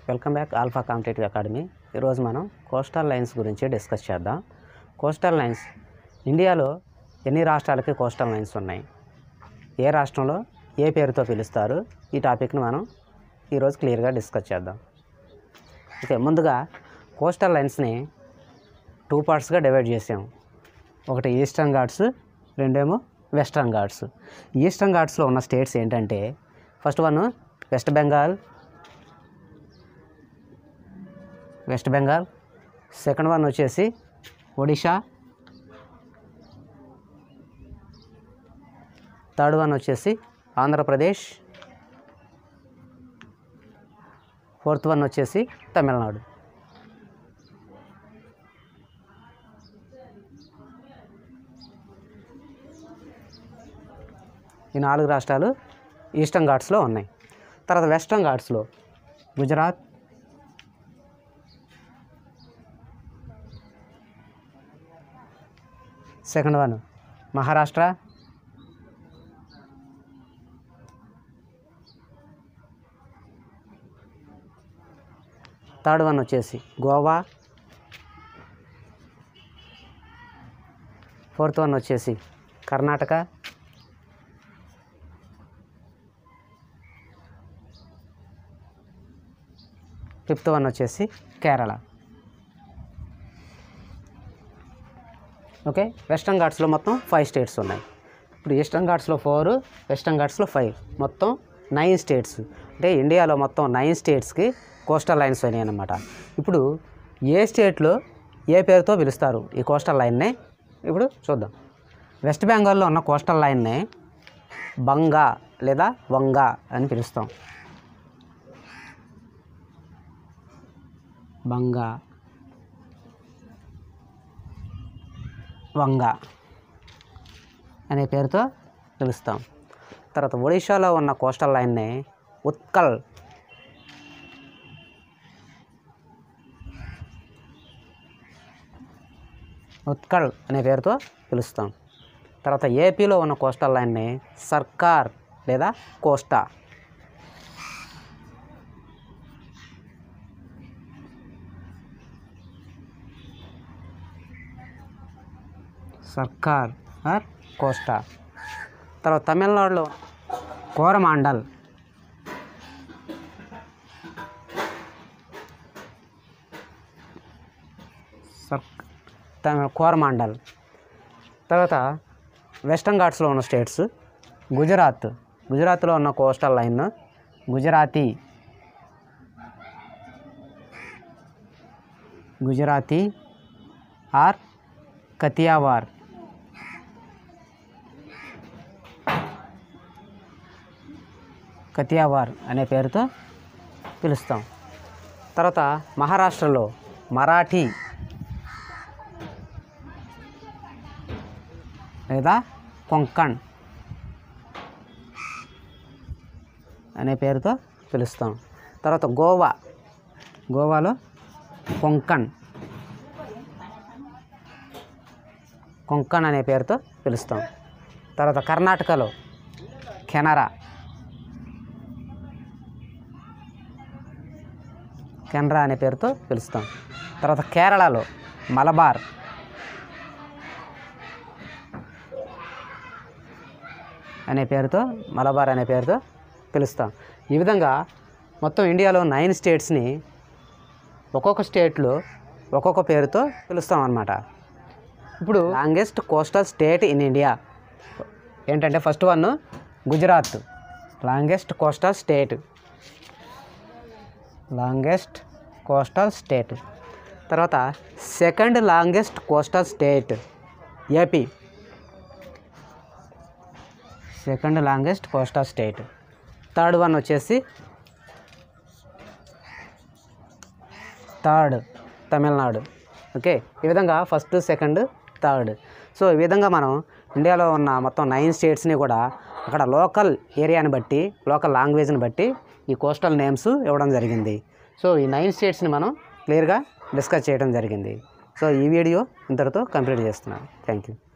Welcome back Alpha competitive academy. ఈరోజు మనం coastal lines గురించి డిస్కస్ చేద్దాం. కోస్టల్ లైన్స్ ఇండియాలో ఎన్ని రాష్ట్రాలకి కోస్టల్ లైన్స్ ఉన్నాయి, ఏ రాష్ట్రంలో ఏ పేరుతో పిలుస్తారు, ఈ టాపిక్ని మనం ఈరోజు క్లియర్గా డిస్కస్ చేద్దాం. ఓకే, ముందుగా కోస్టల్ లైన్స్ని 2 పార్ట్స్గా డివైడ్ చేసాం. ఒకటి ఈస్టర్న్ ఘాట్స్, రెండేమో వెస్టర్న్ ఘాట్స్. ఈస్టర్న్ ఘాట్స్లో ఉన్న స్టేట్స్ ఏంటంటే first one West Bengal, second one వచ్చేసి ఒడిషా, థర్డ్ వన్ వచ్చేసి ఆంధ్రప్రదేశ్, ఫోర్త్ వన్ వచ్చేసి తమిళనాడు. ఈ 4 రాష్ట్రాలు ఈస్టర్న్ ఘాట్స్లో ఉన్నాయి. తర్వాత వెస్టర్న్ ఘాట్స్లో Gujarat, second one Maharashtra, third one వచ్చేసి గోవా, ఫోర్త్ వన్ వచ్చేసి కర్ణాటక, ఫిఫ్త్ వన్ వచ్చేసి కేరళ. ఓకే, వెస్టర్న్ ఘాట్స్లో మొత్తం 5 స్టేట్స్ ఉన్నాయి. ఇప్పుడు ఈస్టర్న్ ఘాట్స్లో 4, వెస్టర్న్ ఘాట్స్లో 5, మొత్తం 9 స్టేట్స్. అంటే ఇండియాలో మొత్తం 9 స్టేట్స్కి కోస్టల్ లైన్స్ అయినాయి అన్నమాట. ఇప్పుడు ఏ స్టేట్లో ఏ పేరుతో పిలుస్తారు ఈ కోస్టల్ లైన్నే ఇప్పుడు చూద్దాం. వెస్ట్ బెంగాల్లో ఉన్న కోస్టల్ లైన్నే బంగా లేదా వంగా అని పిలుస్తాం. బంగా, వంగా అనే పేరుతో పిలుస్తాం. తర్వాత ఒడిషాలో ఉన్న కోస్టల్ లైన్ని ఉత్కల్, అనే పేరుతో పిలుస్తాం. తర్వాత ఏపీలో ఉన్న కోస్టల్ లైన్ని సర్కార్ లేదా కోస్టా, సర్కార్ ఆర్ కోస్టా. తర్వాత తమిళనాడులో కోరమాండల్, కోరమాండల్. తర్వాత వెస్టర్న్ ఘాట్స్లో ఉన్న స్టేట్స్ గుజరాత్లో ఉన్న coastal line Gujarati or Kathiawar. అనే పేరుతో పిలుస్తాం. తర్వాత మహారాష్ట్రలో మరాఠీ లేదా కొంకణ్ అనే పేరుతో పిలుస్తాం. తర్వాత గోవాలో కొంకణ్ అనే పేరుతో పిలుస్తాం. తర్వాత కర్ణాటకలో కెనరా అనే పేరుతో పిలుస్తాం. తర్వాత కేరళలో మలబార్ అనే పేరుతో పిలుస్తాం. ఈ విధంగా మొత్తం ఇండియాలో 9 స్టేట్స్ని ఒక్కొక్క స్టేట్లో ఒక్కొక్క పేరుతో పిలుస్తాం అన్నమాట. ఇప్పుడు longest coastal state in India ఏంటంటే first one Gujarat, longest coastal state. తర్వాత second longest coastal state AP, third one వచ్చేసి తమిళనాడు. ఓకే, ఈ విధంగా ఫస్ట్, సెకండ్, థర్డ్. సో ఈ విధంగా మనం ఇండియాలో ఉన్న మొత్తం 9 స్టేట్స్ని కూడా అక్కడ లోకల్ ఏరియాని బట్టి, లోకల్ లాంగ్వేజ్ని బట్టి ఈ కోస్టల్ నేమ్స్ ఇవ్వడం జరిగింది. సో ఈ 9 స్టేట్స్ని మనం క్లియర్గా డిస్కస్ చేయడం జరిగింది. సో ఈ వీడియో ఇంతటితో కంప్లీట్ చేస్తున్నాను. Thank you.